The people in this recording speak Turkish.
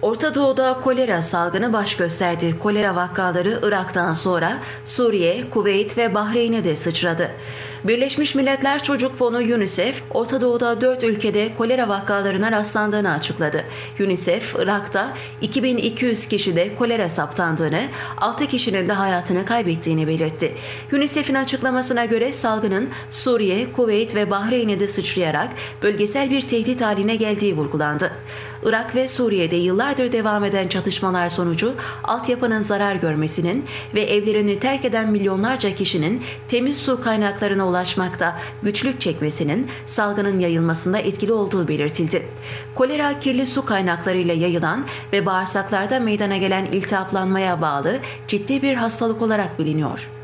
Orta Doğu'da kolera salgını baş gösterdi. Kolera vakaları Irak'tan sonra Suriye, Kuveyt ve Bahreyn'e de sıçradı. Birleşmiş Milletler Çocuk Fonu UNICEF, Orta Doğu'da 4 ülkede kolera vakalarına rastlandığını açıkladı. UNICEF, Irak'ta 2200 kişide kolera saptandığını, 6 kişinin de hayatını kaybettiğini belirtti. UNICEF'in açıklamasına göre salgının Suriye, Kuveyt ve Bahreyn'e de sıçrayarak bölgesel bir tehdit haline geldiği vurgulandı. Irak ve Suriye'de yıllardır devam eden çatışmalar sonucu altyapının zarar görmesinin ve evlerini terk eden milyonlarca kişinin temiz su kaynaklarına ulaşmakta güçlük çekmesinin salgının yayılmasında etkili olduğu belirtildi. Kolera kirli su kaynaklarıyla yayılan ve bağırsaklarda meydana gelen iltihaplanmaya bağlı ciddi bir hastalık olarak biliniyor.